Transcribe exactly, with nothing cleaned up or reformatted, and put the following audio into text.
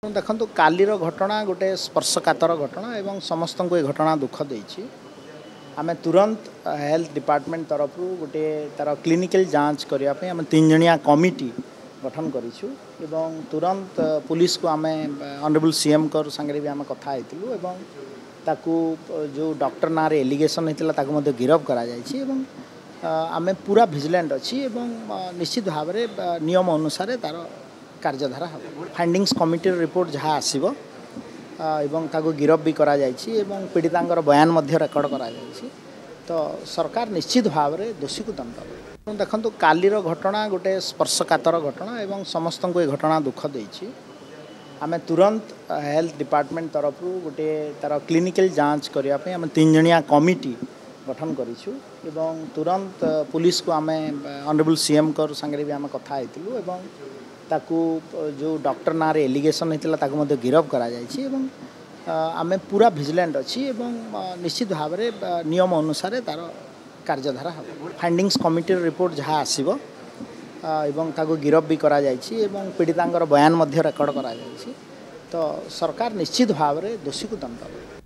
देखो कालीर घटना गोटे स्पर्शकातर घटना एवं समस्त को घटना दुख देछि आम तुरंत हेल्थ डिपार्टमेंट तरफ गोटे तार क्लिनिकल जांच करने आम तीन जणिया कमिटी गठन करूँ एवं तुरंत पुलिस को आम ऑनरेबल सीएम कर संगे भी आम कथा होइतिलु एवं ताकू जो डॉक्टर ना रे एलिगेशन होता गिरफ कर आम पूरा विजिलेंट अच्छी एवं निश्चित भाव में नियम अनुसार तार कार्यधारा हम फाइंडिंग्स कमिटी रिपोर्ट जहाँ आसो एवं ताको गिरफ भी करा जायछि एवं पीड़ितांकर बयान मध्य रेकर्ड करा जायछि तो सरकार निश्चित भाव में दोषी को दंड देबे। देखो कालीर घटना गोटे स्पर्शकातर घटना एवं समस्त को घटना दुख देछि आम तुरंत हेल्थ डिपार्टमेंट तरफ गोटे तार क्लिनिकल जांच करने आम तीन जणिया कमिटी गठन करूँ एवं तुरंत पुलिस को आम ऑनरेबल सीएम कर संगे भी आम कथा होइतिलु एवं ताकू जो डॉक्टर ना रे एलिगेशन होता गिरफ कर आम पूरा विजिलेंट अच्छी एवं निश्चित भाव में नियम अनुसार तार कार्यधारा हम फाइंडिंग्स कमिटी रिपोर्ट जहाँ आसो एवं ताको गिरफ भी करा जायछि एवं पीड़ितांकर बयान मध्य रेकर्ड करा जायछि तो सरकार निश्चित भाव में दोषी को दंड देबे।